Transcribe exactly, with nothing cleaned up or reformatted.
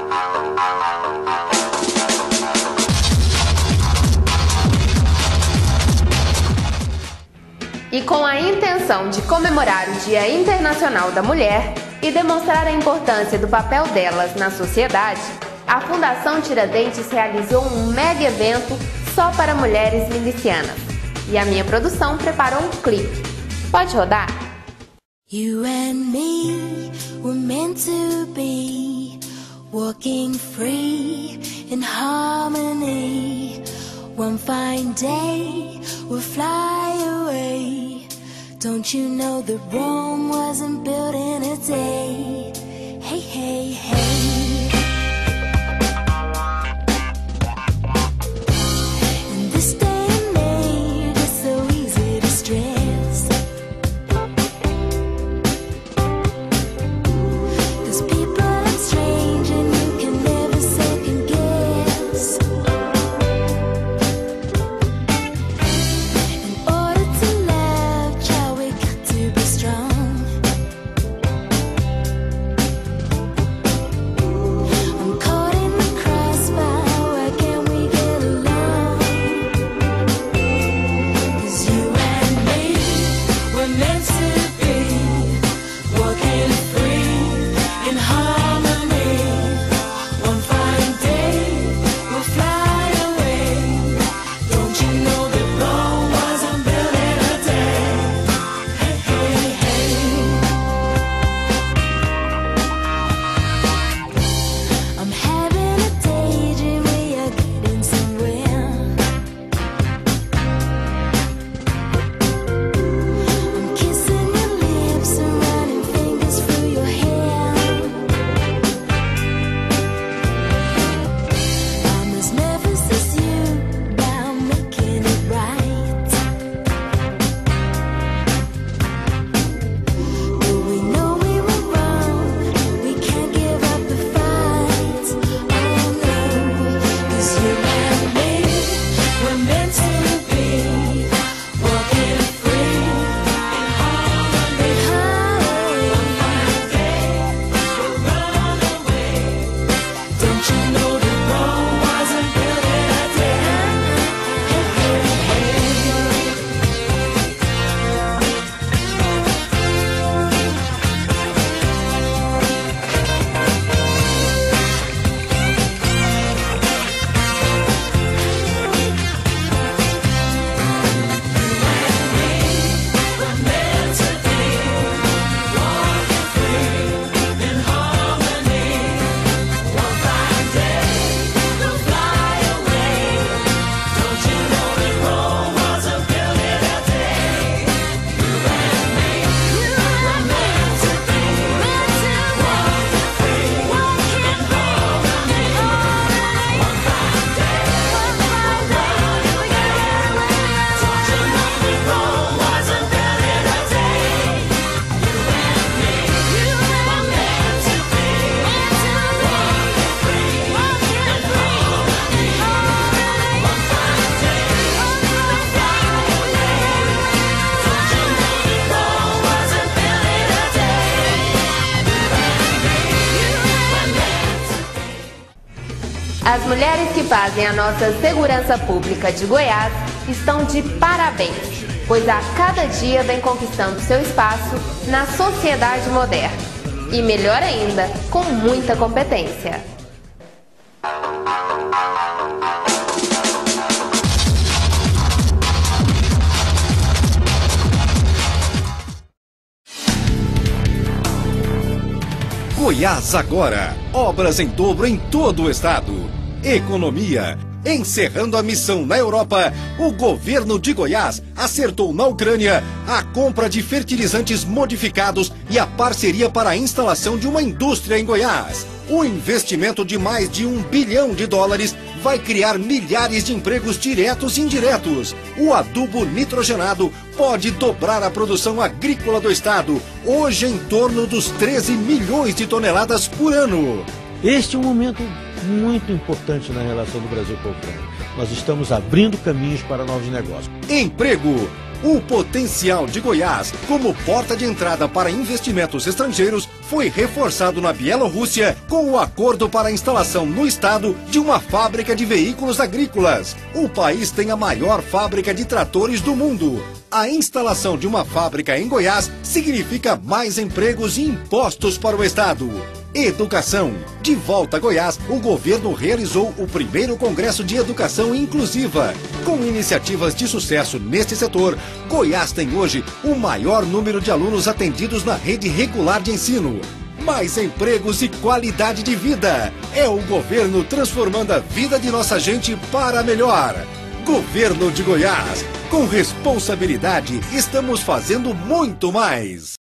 E com a intenção de comemorar o Dia Internacional da Mulher e demonstrar a importância do papel delas na sociedade, a Fundação Tiradentes realizou um mega evento só para mulheres milicianas. E a minha produção preparou um clipe. Pode rodar? You and me were meant to be, walking free in harmony. One fine day we'll fly away. Don't you know that Rome wasn't built in a day? Hey, hey, hey. In this day and age, it's so easy to stress. 'Cause people are strange and you can never second guess. As mulheres que fazem a nossa segurança pública de Goiás estão de parabéns, pois a cada dia vem conquistando seu espaço na sociedade moderna. E melhor ainda, com muita competência. Goiás Agora. Obras em dobro em todo o estado. Economia. Encerrando a missão na Europa, o governo de Goiás acertou na Ucrânia a compra de fertilizantes modificados e a parceria para a instalação de uma indústria em Goiás. O investimento de mais de um bilhão de dólares vai criar milhares de empregos diretos e indiretos. O adubo nitrogenado pode dobrar a produção agrícola do estado, hoje em torno dos treze milhões de toneladas por ano. Este é um momento muito importante na relação do Brasil com a Ucrânia. Nós estamos abrindo caminhos para novos negócios. Emprego. O potencial de Goiás como porta de entrada para investimentos estrangeiros foi reforçado na Bielorrússia com o acordo para a instalação no estado de uma fábrica de veículos agrícolas. O país tem a maior fábrica de tratores do mundo. A instalação de uma fábrica em Goiás significa mais empregos e impostos para o estado. Educação. De volta a Goiás, o governo realizou o primeiro Congresso de Educação Inclusiva. Com iniciativas de sucesso neste setor, Goiás tem hoje o maior número de alunos atendidos na rede regular de ensino. Mais empregos e qualidade de vida. É o governo transformando a vida de nossa gente para melhor. Governo de Goiás. Com responsabilidade, estamos fazendo muito mais.